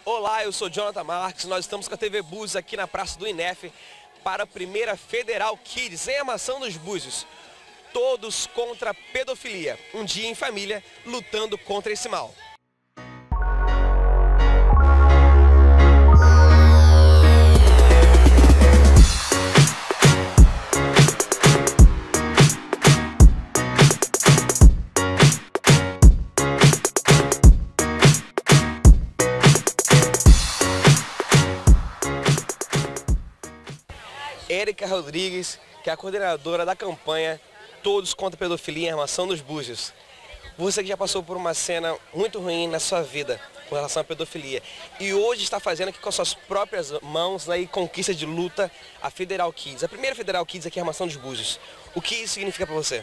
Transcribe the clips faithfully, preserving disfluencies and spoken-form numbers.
Olá, eu sou Jonathan Marques, nós estamos com a T V Búzios aqui na Praça do INEF para a primeira Federal Kids em Armação dos Búzios. Todos contra a pedofilia, um dia em família lutando contra esse mal. Érica Rodrigues, que é a coordenadora da campanha Todos contra a Pedofilia em Armação dos Búzios. Você que já passou por uma cena muito ruim na sua vida com relação à pedofilia e hoje está fazendo aqui com as suas próprias mãos, né, e conquista de luta a Federal Kids, a primeira Federal Kids aqui em Armação dos Búzios. O que isso significa para você?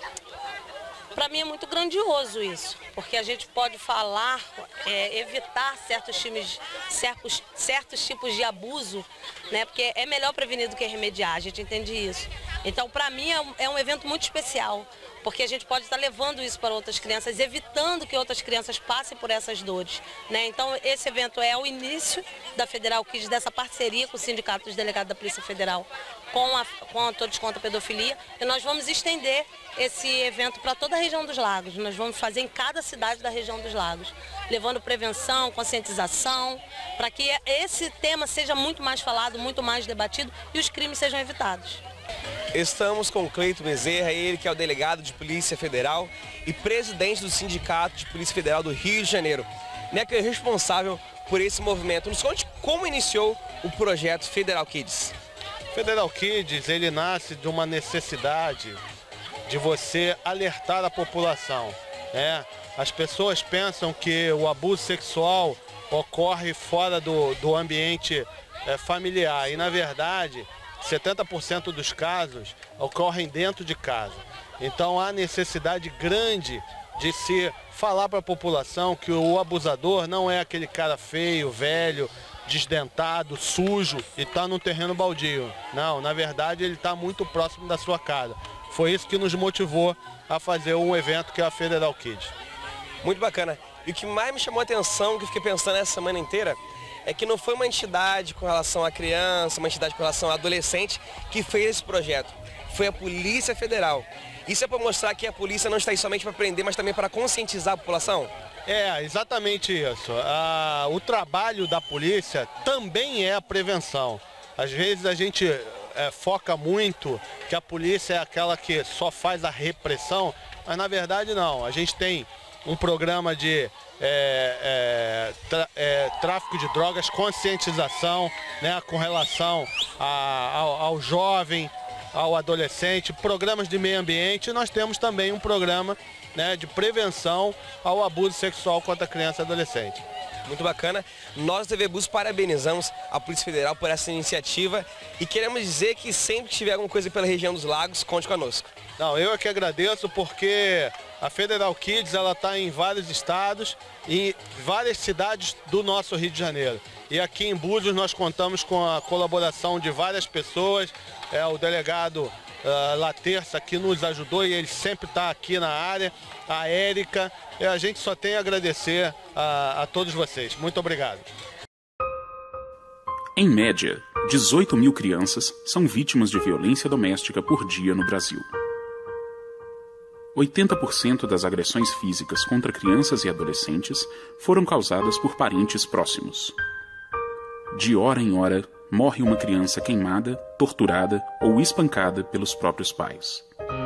Para mim é muito grandioso isso, porque a gente pode falar, é, evitar certos, times, certos, certos tipos de abuso, né? Porque é melhor prevenir do que remediar, a gente entende isso. Então, para mim é um, é um evento muito especial, porque a gente pode estar levando isso para outras crianças, evitando que outras crianças passem por essas dores, né? Então, esse evento é o início da Federal Kids, dessa parceria com o Sindicato dos Delegados da Polícia Federal, com a, com a Todos contra a Pedofilia, e nós vamos estender esse evento para toda a região dos lagos. Nós vamos fazer em cada cidade da região dos lagos, levando prevenção, conscientização, para que esse tema seja muito mais falado, muito mais debatido e os crimes sejam evitados. Estamos com o Cleito Bezerra, ele que é o delegado de Polícia Federal e presidente do Sindicato de Polícia Federal do Rio de Janeiro, né, que é responsável por esse movimento. Nos conte como iniciou o projeto Federal Kids. Federal Kids, ele nasce de uma necessidade de você alertar a população, né? As pessoas pensam que o abuso sexual ocorre fora do, do ambiente é, familiar e, na verdade, setenta por cento dos casos ocorrem dentro de casa. Então há necessidade grande de se falar para a população que o abusador não é aquele cara feio, velho, desdentado, sujo e está num terreno baldio. Não, na verdade ele está muito próximo da sua casa. Foi isso que nos motivou a fazer um evento que é a Federal Kids. Muito bacana. E o que mais me chamou a atenção, que eu fiquei pensando essa semana inteira, é que não foi uma entidade com relação à criança, uma entidade com relação ao adolescente que fez esse projeto. Foi a Polícia Federal. Isso é para mostrar que a polícia não está aí somente para prender, mas também para conscientizar a população? É, exatamente isso. Ah, o trabalho da polícia também é a prevenção. Às vezes a gente é, foca muito que a polícia é aquela que só faz a repressão, mas na verdade não. A gente tem um programa de é, é, tra, é, tráfico de drogas, conscientização, né, com relação a, ao, ao jovem, ao adolescente, programas de meio ambiente. E nós temos também um programa, né, de prevenção ao abuso sexual contra criança e adolescente. Muito bacana. Nós, T V Búzios, parabenizamos a Polícia Federal por essa iniciativa e queremos dizer que sempre que tiver alguma coisa pela região dos lagos, conte conosco. Não, eu é que agradeço, porque a Federal Kids ela está em vários estados e várias cidades do nosso Rio de Janeiro. E aqui em Búzios nós contamos com a colaboração de várias pessoas, é, o delegado uh, Laterça que nos ajudou e ele sempre está aqui na área, a Érica, e a gente só tem a agradecer a, a todos vocês. Muito obrigado. Em média, dezoito mil crianças são vítimas de violência doméstica por dia no Brasil. oitenta por cento das agressões físicas contra crianças e adolescentes foram causadas por parentes próximos. De hora em hora, morre uma criança queimada, torturada ou espancada pelos próprios pais.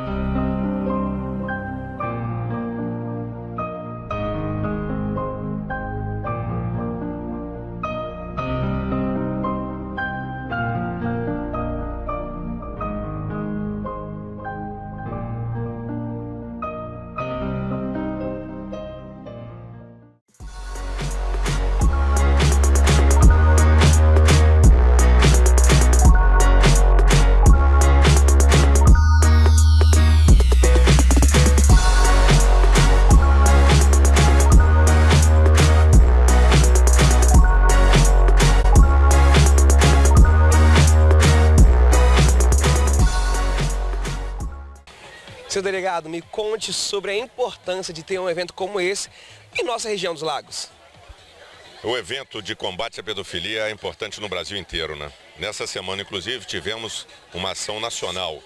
Seu delegado, me conte sobre a importância de ter um evento como esse em nossa região dos lagos. O evento de combate à pedofilia é importante no Brasil inteiro, né? Nessa semana, inclusive, tivemos uma ação nacional.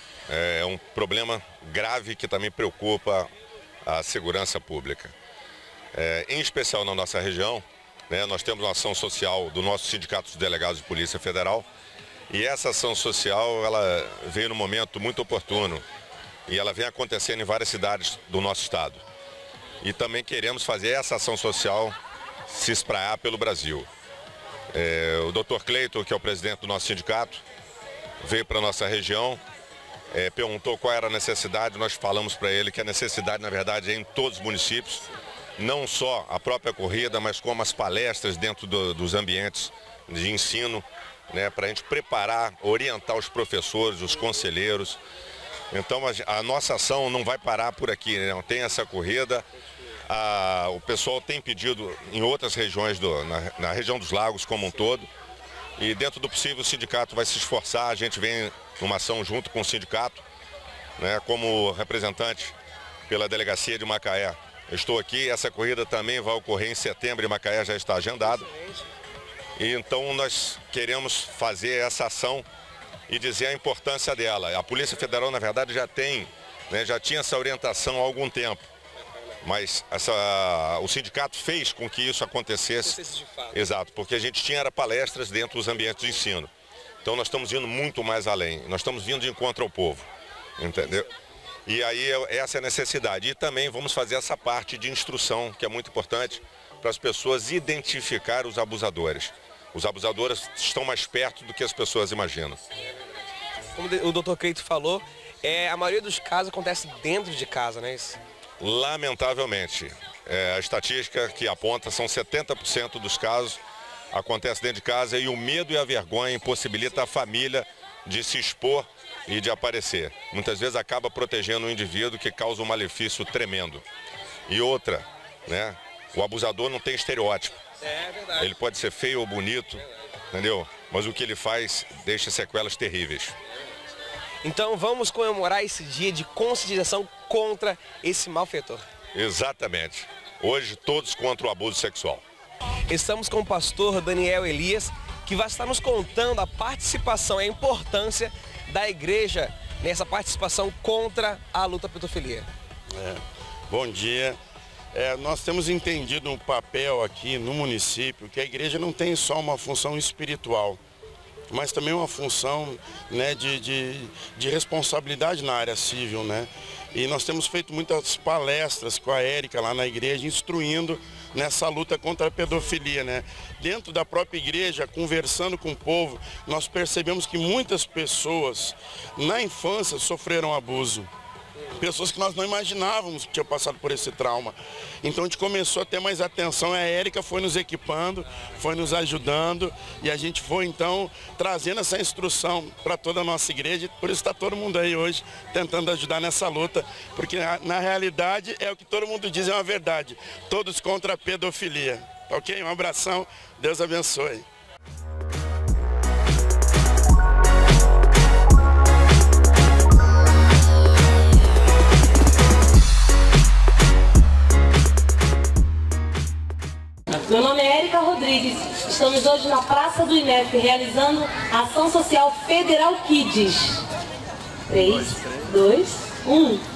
É um problema grave que também preocupa a segurança pública. É, em especial na nossa região, né, nós temos uma ação social do nosso Sindicato dos Delegados de Polícia Federal, e essa ação social ela veio num momento muito oportuno e ela vem acontecendo em várias cidades do nosso estado. E também queremos fazer essa ação social se espraiar pelo Brasil. É, o doutor Cleiton, que é o presidente do nosso sindicato, veio para a nossa região, é, perguntou qual era a necessidade, nós falamos para ele que a necessidade, na verdade, é em todos os municípios, não só a própria corrida, mas como as palestras dentro do, dos ambientes de ensino, né, para a gente preparar, orientar os professores, os conselheiros. Então a, a nossa ação não vai parar por aqui, né? Tem essa corrida. A, o pessoal tem pedido em outras regiões, do, na, na região dos lagos como um todo, e dentro do possível o sindicato vai se esforçar, a gente vem numa ação junto com o sindicato, né, como representante pela delegacia de Macaé. Eu estou aqui, essa corrida também vai ocorrer em setembro e Macaé já está agendado. E então nós queremos fazer essa ação e dizer a importância dela. A Polícia Federal, na verdade, já tem, né, já tinha essa orientação há algum tempo. Mas essa, o sindicato fez com que isso acontecesse. De fato. Exato, porque a gente tinha era palestras dentro dos ambientes de ensino. Então nós estamos indo muito mais além. Nós estamos vindo de encontro ao povo, entendeu? E aí essa é a necessidade. E também vamos fazer essa parte de instrução, que é muito importante, para as pessoas identificar os abusadores. Os abusadores estão mais perto do que as pessoas imaginam. Como o doutor Cleiton falou, é, a maioria dos casos acontece dentro de casa, não é isso? Lamentavelmente, é, a estatística que aponta são setenta por cento dos casos acontece dentro de casa, e o medo e a vergonha impossibilita a família de se expor e de aparecer. Muitas vezes acaba protegendo o indivíduo, que causa um malefício tremendo. E outra, né, o abusador não tem estereótipo. É verdade. Ele pode ser feio ou bonito, entendeu? Mas o que ele faz deixa sequelas terríveis. Então vamos comemorar esse dia de conscientização contra esse malfeitor. Exatamente. Hoje todos contra o abuso sexual. Estamos com o pastor Daniel Elias, que vai estar nos contando a participação e a importância da igreja nessa participação contra a luta à pedofilia. É, bom dia. É, nós temos entendido um papel aqui no município que a igreja não tem só uma função espiritual, mas também uma função, né, de, de, de responsabilidade na área civil, né? E nós temos feito muitas palestras com a Érica lá na igreja, instruindo nessa luta contra a pedofilia, né? Dentro da própria igreja, conversando com o povo, nós percebemos que muitas pessoas na infância sofreram abuso. Pessoas que nós não imaginávamos que tinham passado por esse trauma. Então a gente começou a ter mais atenção, a Érica foi nos equipando, foi nos ajudando, e a gente foi então trazendo essa instrução para toda a nossa igreja. Por isso está todo mundo aí hoje tentando ajudar nessa luta, porque na, na realidade é o que todo mundo diz, é uma verdade. Todos contra a pedofilia. Ok? Um abração, Deus abençoe. Meu nome é Érica Rodrigues, estamos hoje na Praça do I N E F realizando a Ação Social Federal Kids. três, dois, um.